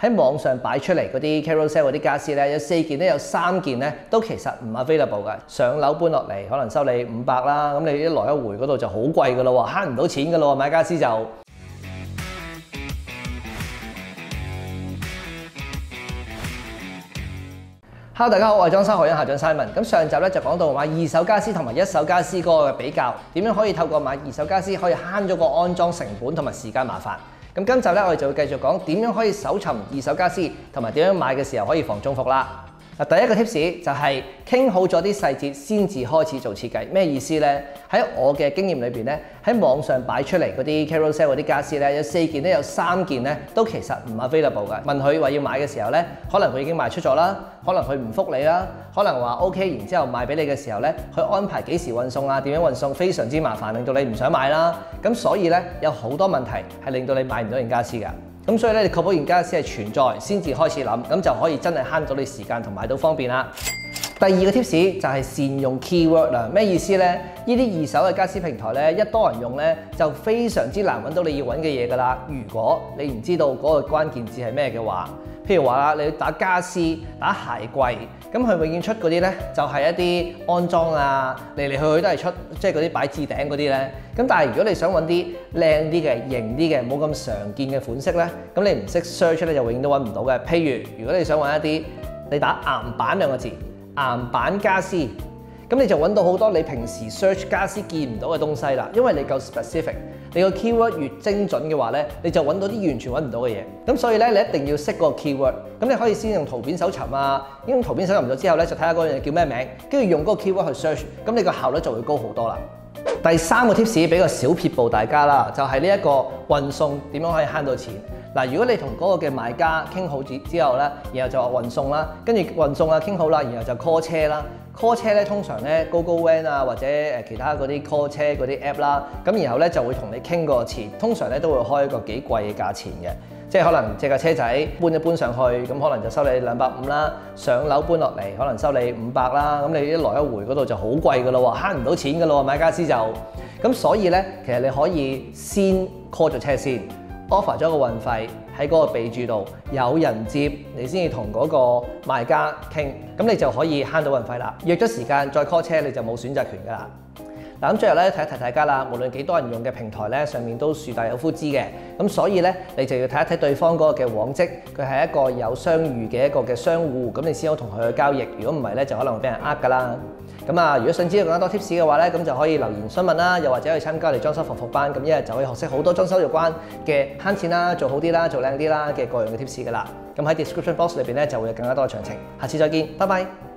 喺網上擺出嚟嗰啲 Carousell 嗰啲傢俬咧，有4件咧，有3件咧都其實唔 available 嘅。上樓搬落嚟可能收你500啦，咁你一來一回嗰度就好貴噶咯喎，慳唔到錢噶咯喎，買傢俬就。Hello， 大家好，我係裝修學院校長 Simon。咁上集咧就講到買二手傢俬同埋一手傢俬嗰個嘅比較，點樣可以透過買二手傢俬可以慳咗個安裝成本同埋時間麻煩。咁今集咧我哋就會繼續講點樣可以搜尋二手傢俬，同埋點樣買嘅時候可以防中伏啦。第一個 tips 就係傾好咗啲細節先至開始做設計。咩意思呢？喺我嘅經驗裏邊咧，喺網上擺出嚟嗰啲 Carousell 嗰啲傢俬咧，有4件咧，有3件咧都其實唔 available 嘅。問佢話要買嘅時候咧，可能佢已經賣出咗啦，可能佢唔覆你啦，可能話 OK， 然之後賣俾你嘅時候咧，佢安排幾時運送啊，點樣運送非常之麻煩，令到你唔想買啦。咁所以咧有好多問題係令到你買唔到件傢俬㗎。咁所以咧，你確保件傢俬係存在先至開始諗，咁就可以真係慳到你時間同買到方便啦。第二個 tips 就係善用 keyword 啦。咩意思呢？呢啲二手嘅傢俬平台咧，一多人用咧，就非常之難揾到你要揾嘅嘢㗎啦。如果你唔知道嗰個關鍵字係咩嘅話，譬如話啦，你打傢俬、打鞋櫃，咁佢永遠出嗰啲咧，就係一啲安裝啊，嚟嚟去去都係出，即係嗰啲擺置頂嗰啲咧。咁但係如果你想揾啲靚啲嘅、型啲嘅、冇咁常見嘅款式咧，咁你唔識 search 咧，就永遠都揾唔到嘅。譬如如果你想揾一啲，你打岩板2個字，岩板傢俬，咁你就揾到好多你平時 search 傢俬見唔到嘅東西啦，因為你夠 specific。你個 keyword 越精準嘅話咧，你就揾到啲完全揾唔到嘅嘢。咁所以咧，你一定要識個 keyword。咁你可以先用圖片搜尋啊，用圖片搜尋咗之後咧，就睇下嗰樣嘢叫咩名，跟住用嗰個 keyword 去 search，咁你個效率就會高好多啦。第3個 tips 俾個小撇步大家啦，就係呢一個運送點樣可以慳到錢。嗱，如果你同嗰個嘅賣家傾好之後咧，然後就話運送啦，跟住運送啊傾好啦，然後就 call 車啦。call 車咧通常咧 GoGoVan 啊或者其他嗰啲 call 車嗰啲 app 啦，咁然後咧就會同你傾個錢，通常咧都會開一個幾貴嘅價錢嘅，即係可能借架車仔搬一搬上去，咁可能就收你250啦，上樓搬落嚟可能收你500啦，咁你一來一回嗰度就好貴噶咯喎，慳唔到錢噶咯喎，買傢俬就，咁所以咧其實你可以先 call 咗車先 ，offer 咗個運費。喺嗰個備註度有人接，你先至同嗰個賣家傾，咁你就可以慳到運費啦。約咗時間再 call 車，你就冇選擇權㗎啦。嗱，咁最後咧提一提大家啦，無論幾多人用嘅平台咧，上面都樹大有枯枝嘅，咁所以咧你就要睇一睇對方嗰個嘅往績，佢係一個有商譽嘅一個嘅商戶，咁你先好同佢去交易。如果唔係咧，就可能會俾人呃㗎啦。咁啊，如果想知道更加多 tips 嘅話咧，咁就可以留言詢問啦，又或者去參加我哋裝修服務班，咁一日就可以學識好多裝修有關嘅慳錢啦、做好啲啦、做靚啲啦嘅各樣嘅 tips 㗎啦。咁喺 description box 裏邊咧就會有更加多嘅詳情。下次再見，拜拜。